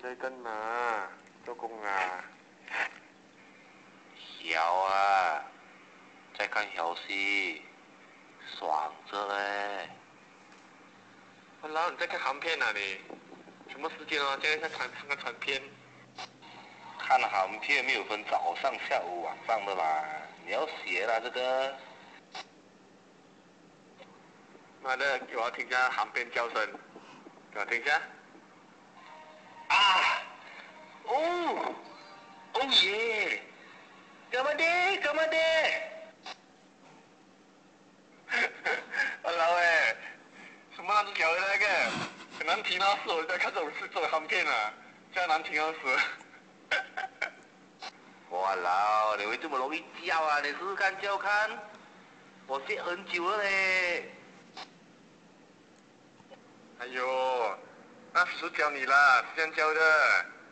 在干嘛？做工啊？ 小啊，在看游戏，爽着嘞。 然后你在看韩片啊你？什么时间啊？现在在看个长片。 看韩片没有分早上、下午、晚上的啦，你要学啦这个。 妈的，给我听下韩片叫声，给我听下。 啊，哦，哦耶，干嘛的？干嘛的？ 我老哎，什么烂条的那个，很难听到死！我在看这种韩片啊，这样难听到死。 哇老，你会这么容易叫啊？你试试看叫看，我学很久了嘞。 哎呦，那叔叔教你啦，是这样教的。